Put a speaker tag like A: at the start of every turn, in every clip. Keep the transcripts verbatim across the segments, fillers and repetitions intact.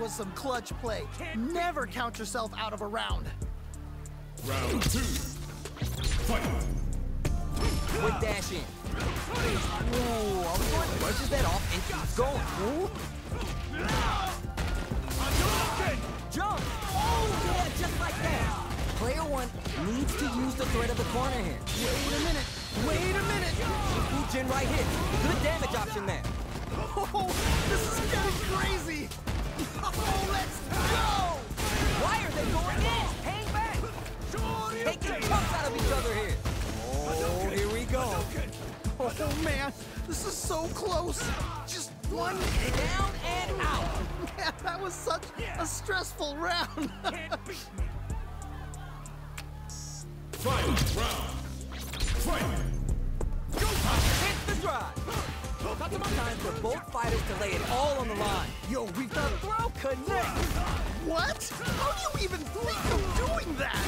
A: was some clutch play. Never count yourself out of a round.
B: Round two. Fight.
C: Quick dash in. Whoa, all the one brushes that off and keeps going. Ooh. Jump! Oh, yeah, just like that. Player one needs to use the threat of the corner here.
A: Wait a minute. Wait a minute.
C: Fujin right hit. Good damage option there.
A: Oh, this is getting crazy. Oh, let's go.
C: Why are they going in? Hang back. Taking chunks out of each other here. Oh, here we go.
A: Oh, man. This is so close. Just one
C: Down and out.
A: Man, that was such a stressful round.
B: Final round. Fight.
C: Hit the drive. Time for both fighters to lay it all on the line.
A: Yo, we
C: The
A: got...
C: throw connects.
A: What? How do you even think of doing that?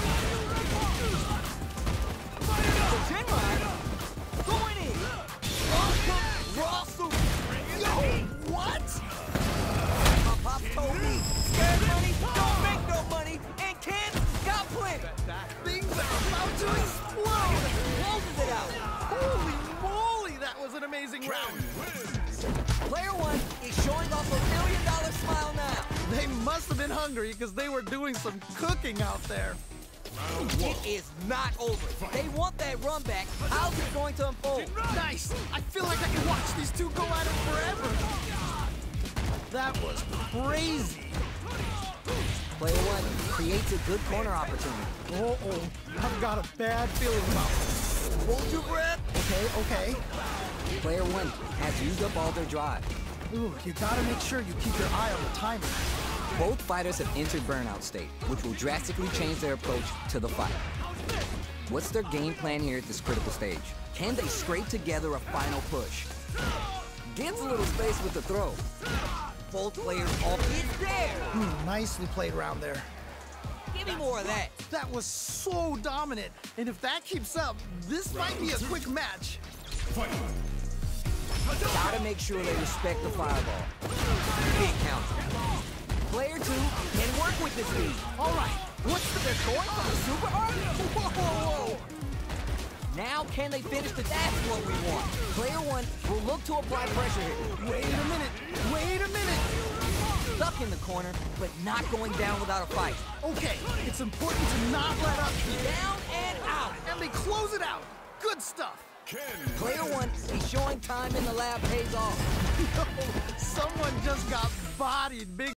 C: The chin ride. Going in. Raw super.
A: Yo, what?
C: My pops told me, scared money don't make no money, and kids got plenty.
A: Things are about to explode.
C: Closes it out.
A: Holy moly, that was an amazing round.
C: Player one is showing off a million dollar smile now.
A: They must have been hungry because they were doing some cooking out there.
C: It is not over. They want that run back. How's it going to unfold?
A: Nice. I feel like I can watch these two go at it forever. That was crazy.
C: Player one creates a good corner opportunity.
A: Uh-oh. I've got a bad feeling about this. Hold your breath. Okay, okay.
C: Player one has used up all their drive.
A: Ooh, you gotta make sure you keep your eye on the timer.
C: Both fighters have entered burnout state, which will drastically change their approach to the fight. What's their game plan here at this critical stage? Can they scrape together a final push? Gives a little space with the throw. Both players off. It's there!
A: Hmm, nicely played around there.
C: Give me more of that.
A: That was so dominant. And if that keeps up, this might be a quick match.
B: Fight.
C: Gotta make sure they respect the fireball. Big counter. Player two can work with this lead.
A: All right.
C: What's the, they're going for the super art?
A: Whoa, whoa, whoa.
C: Now can they finish the that's what we want. Player one will look to apply pressure here.
A: Wait a minute. Wait a minute.
C: Stuck in the corner, but not going down without a fight.
A: Okay, it's important to not let up here.
C: Down and out.
A: And they close it out. Good stuff.
C: Player one is showing time in the lab pays off.
A: Someone just got bodied big.